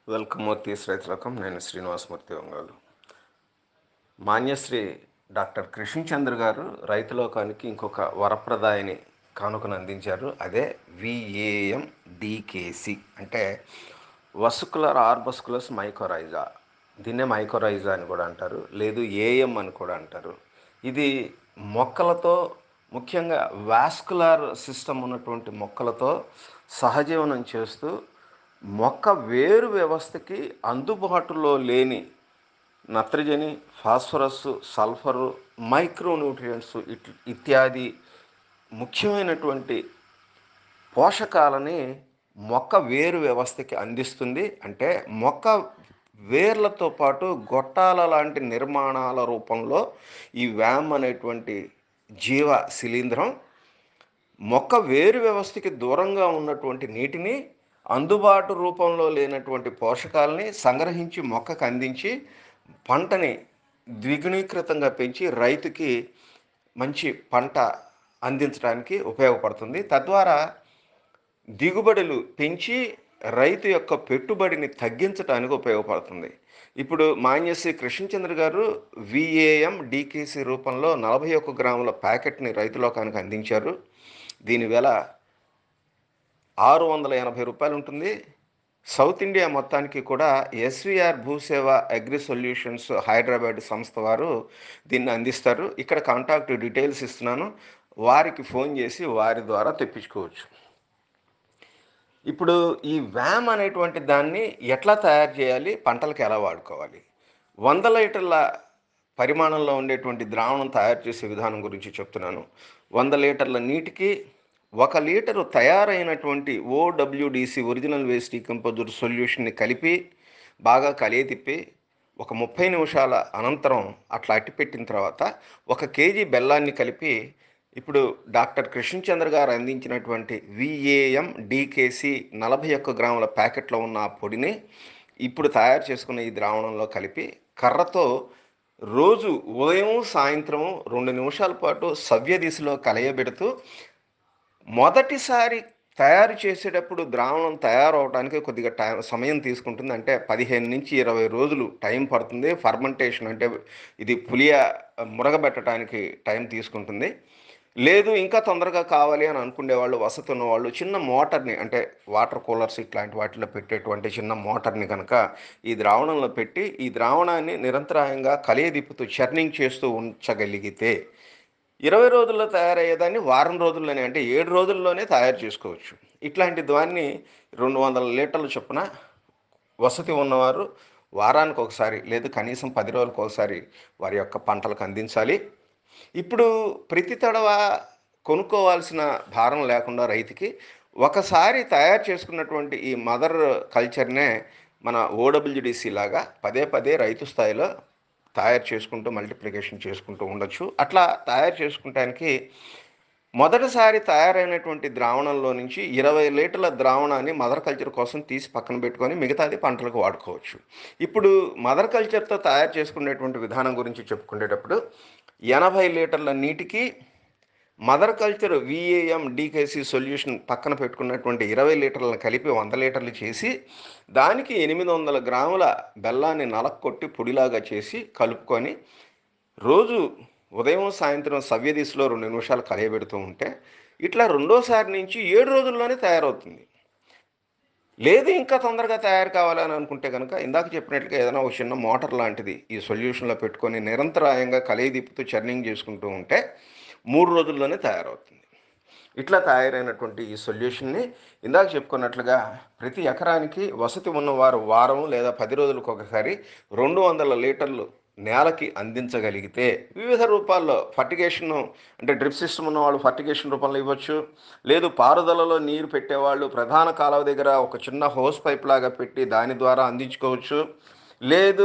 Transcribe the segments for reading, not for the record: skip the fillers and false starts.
Welcome మూర్తి రైతులకం. నేను Srinivasamurthy Ongole. Manyashri doctor Krishna Chandra గారు రైతులోకానికి ఇంకొక వరప్రదాయని కానుకను అందించారు. అదే విఏఎం డికేసి, అంటే వస్కులర్ ఆర్బస్కులస్ మైకోరైజా. దీన్నే మైకోరైజా అని కూడా అంటారు, లేదు ఏఎం అని కూడా అంటారు. ఇది మొక్కలతో, ముఖ్యంగా వాస్కులర్ సిస్టమ్ ఉన్నటువంటి మొక్కలతో సహజీవనం చేస్తూ మొక్క వేరు వ్యవస్థకి అందుబాటులో లేని నత్రజని, ఫాస్ఫరస్, సల్ఫరు, మైక్రోన్యూట్రియంట్స్ ఇత్యాది ముఖ్యమైనటువంటి పోషకాలని మొక్క వేరు వ్యవస్థకి అందిస్తుంది. అంటే మొక్క వేర్లతో పాటు గొట్టాల లాంటి నిర్మాణాల రూపంలో ఈ వ్యామ్ అనేటువంటి జీవ శిలీంధ్రం మొక్క వేరు వ్యవస్థకి దూరంగా ఉన్నటువంటి నీటిని, అందుబాటు రూపంలో లేనటువంటి పోషకాలని సంగ్రహించి మొక్కకు అందించి పంటని ద్విగుణీకృతంగా పెంచి రైతుకి మంచి పంట అందించడానికి ఉపయోగపడుతుంది. తద్వారా దిగుబడులు పెంచి రైతు యొక్క పెట్టుబడిని తగ్గించడానికి ఉపయోగపడుతుంది. ఇప్పుడు మాన్యశ్రీ కృష్ణచంద్ర గారు విఏఎం డికేసి రూపంలో 41 గ్రాముల ప్యాకెట్ని రైతులోకానికి అందించారు. దీని వెల ₹680 ఉంటుంది. సౌత్ ఇండియా మొత్తానికి కూడా SVR Bhooseva agri solutions Hyderabad సంస్థ వారు దీన్ని అందిస్తారు. ఇక్కడ కాంటాక్ట్ డీటెయిల్స్ ఇస్తున్నాను, వారికి ఫోన్ చేసి వారి ద్వారా తెప్పించుకోవచ్చు. ఇప్పుడు ఈ వ్యామ్ అనేటువంటి దాన్ని ఎట్లా తయారు చేయాలి, పంటలకు ఎలా వాడుకోవాలి, 100 లీటర్ల పరిమాణంలో ఉండేటువంటి ద్రావణం తయారు చేసే విధానం గురించి చెప్తున్నాను. 100 లీటర్ల నీటికి 1 లీటరు తయారైనటువంటి ఓడబ్ల్యూడిసి ఒరిజినల్ వేస్ట్ డీకంపోజర్ సొల్యూషన్ని కలిపి బాగా కలియతిప్పి ఒక 30 నిమిషాల అనంతరం అట్లా అట్టిపెట్టిన తర్వాత 1 కేజీ బెల్లాన్ని కలిపి ఇప్పుడు డాక్టర్ కృష్ణచంద్ర గారు అందించినటువంటి విఏఎం డికేసి 41 గ్రాముల ప్యాకెట్లో ఉన్న ఆ పొడిని ఇప్పుడు తయారు చేసుకున్న ఈ ద్రావణంలో కలిపి కర్రతో రోజు ఉదయం సాయంత్రం 2 నిమిషాల పాటు సవ్య దిశలో కలయబెడుతూ, మొదటిసారి తయారు చేసేటప్పుడు ద్రావణం తయారవడానికి కొద్దిగా సమయం తీసుకుంటుంది. అంటే 15 నుంచి 20 రోజులు టైం పడుతుంది. ఫర్మెంటేషన్ అంటే ఇది మురగబెట్టడానికి టైం తీసుకుంటుంది. లేదు ఇంకా తొందరగా కావాలి అని అనుకునేవాళ్ళు, వసతి ఉన్నవాళ్ళు చిన్న మోటార్ని, అంటే వాటర్ కూలర్స్ ఇట్లాంటి వాటిలో పెట్టేటువంటి చిన్న మోటార్ని కనుక ఈ ద్రావణంలో పెట్టి ఈ ద్రావణాన్ని నిరంతరాయంగా కలియదిప్పుతూ చర్నింగ్ చేస్తూ ఉంచగలిగితే 20 రోజుల్లో తయారయ్యేదాన్ని వారం రోజుల్లోనే, అంటే 7 రోజుల్లోనే తయారు చేసుకోవచ్చు. ఇట్లాంటి దాన్ని 200 లీటర్ల చొప్పున వసతి ఉన్నవారు వారానికి ఒకసారి లేదు కనీసం 10 రోజులకు ఒకసారి వారి యొక్క పంటలకు అందించాలి. ఇప్పుడు ప్రతి తడవ కొనుక్కోవాల్సిన భారం లేకుండా రైతుకి ఒకసారి తయారు చేసుకున్నటువంటి ఈ మదర్ కల్చర్నే మన ఓడబ్ల్యూడిసి లాగా పదే పదే రైతు స్థాయిలో తయారు చేసుకుంటూ మల్టిప్లికేషన్ చేసుకుంటూ ఉండొచ్చు. అట్లా తయారు చేసుకుంటానికి మొదటిసారి తయారైనటువంటి ద్రావణంలో నుంచి 20 లీటర్ల ద్రావణాన్ని మదర్ కల్చర్ కోసం తీసి పక్కన పెట్టుకొని మిగతాది పంటలకు వాడుకోవచ్చు. ఇప్పుడు మదర్ కల్చర్తో తయారు చేసుకునేటువంటి విధానం గురించి చెప్పుకునేటప్పుడు 80 లీటర్ల నీటికి mother culture V A M D K C solution పక్కన పెట్టుకున్నటువంటి 20 లీటర్లను కలిపి 100 లీటర్లు చేసి దానికి 800 గ్రాముల బెల్లాన్ని నలక్కొట్టి పొడిలాగా చేసి కలుపుకొని రోజు ఉదయం సాయంత్రం సవ్య దిశలో 2 నిమిషాలు కలయబెడుతూ ఉంటే ఇట్లా రెండోసారి నుంచి 7 రోజుల్లోనే తయారవుతుంది. లేదు ఇంకా తొందరగా తయారు కావాలని అనుకుంటే కనుక ఇందాక చెప్పినట్లుగా ఏదైనా ఒక చిన్న మోటార్ లాంటిది ఈ సొల్యూషన్లో పెట్టుకొని నిరంతరాయంగా కలియదిప్పుతూ చర్నింగ్ చేసుకుంటూ ఉంటే 3 రోజుల్లోనే తయారవుతుంది. ఇట్లా తయారైనటువంటి ఈ సొల్యూషన్ని ఇందాక చెప్పుకున్నట్లుగా ప్రతి ఎకరానికి వసతి ఉన్నవారు వారం లేదా 10 రోజులకు ఒకసారి 200 లీటర్లు నేలకి అందించగలిగితే వివిధ రూపాల్లో ఫర్టిగేషన్, అంటే డ్రిప్ సిస్టమ్ ఉన్నవాళ్ళు ఫర్టిగేషన్ రూపంలో ఇవ్వచ్చు. లేదు పారుదలలో నీరు పెట్టేవాళ్ళు ప్రధాన కాలువ దగ్గర ఒక చిన్న హోస్ పైప్ లాగా పెట్టి దాని ద్వారా అందించుకోవచ్చు. లేదు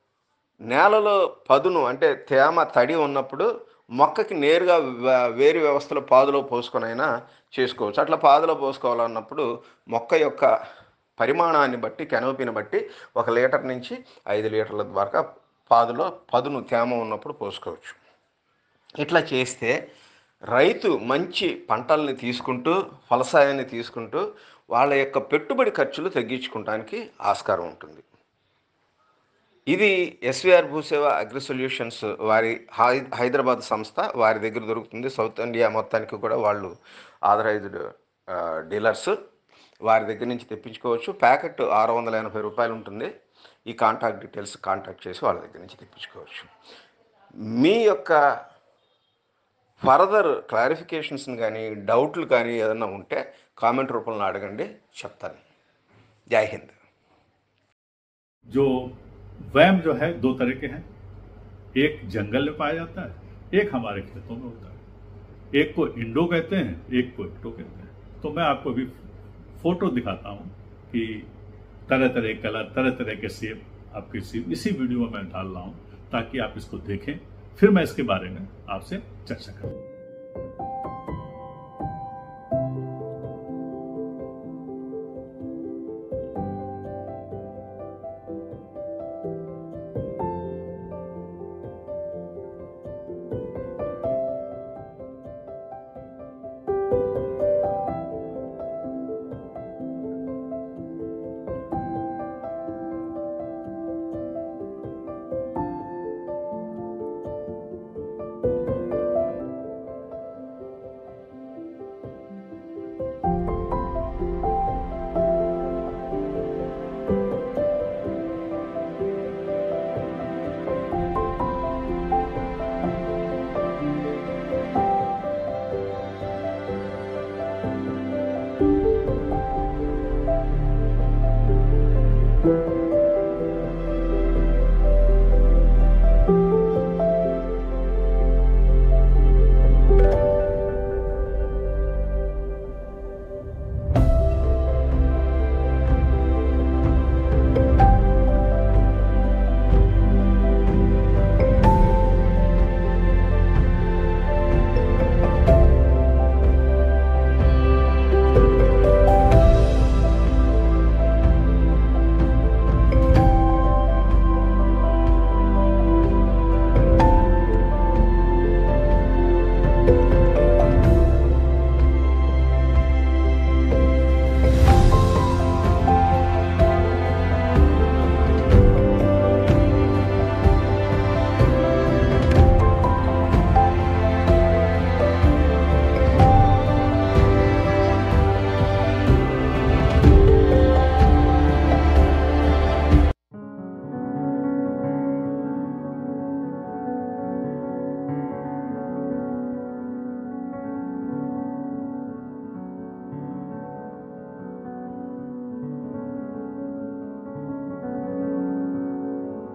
నేలలో పదును, అంటే తేమ తడి ఉన్నప్పుడు మొక్కకి నేరుగా వేరు వ్యవస్థలో పాదులో పోసుకొనైనా చేసుకోవచ్చు. అట్లా పాదులో పోసుకోవాలన్నప్పుడు మొక్క యొక్క పరిమాణాన్ని బట్టి, కెనోపీని బట్టి 1 లీటర్ నుంచి 5 లీటర్ల వరకు పాదులో పదును తేమ ఉన్నప్పుడు పోసుకోవచ్చు. ఇట్లా చేస్తే రైతు మంచి పంటల్ని తీసుకుంటూ, ఫలసాయాన్ని తీసుకుంటూ వాళ్ళ యొక్క పెట్టుబడి ఖర్చులు తగ్గించుకోవడానికి ఆస్కారం ఉంటుంది. ఇది ఎస్విఆర్ భూసేవ అగ్రి సొల్యూషన్స్ వారి హైదరాబాద్ సంస్థ వారి దగ్గర దొరుకుతుంది. సౌత్ ఇండియా మొత్తానికి కూడా వాళ్ళు ఆథరైజ్డ్ డీలర్స్. వారి దగ్గర నుంచి తెప్పించుకోవచ్చు. ప్యాకెట్ ₹680 ఉంటుంది. ఈ కాంటాక్ట్ డీటెయిల్స్ కాంటాక్ట్ చేసి వాళ్ళ దగ్గర నుంచి తెప్పించుకోవచ్చు. మీ యొక్క ఫర్దర్ క్లారిఫికేషన్స్ కానీ డౌట్లు కానీ ఏదైనా ఉంటే కామెంట్ రూపంలో అడగండి, చెప్తాను. జై హింద్. जो वैम जो है दो तरह के हैं, एक जंगल में पाया जाता है, एक हमारे खेतों में होता है। एक को इंडो कहते हैं, एक को एक्टो कहते हैं। तो मैं आपको अभी फोटो दिखाता हूं कि तरह तरह के कलर, तरह तरह के सेब आपके सेब इसी वीडियो में मैं डाल रहा हूं ताकि आप इसको देखें, फिर मैं इसके बारे में आपसे चर्चा करूं।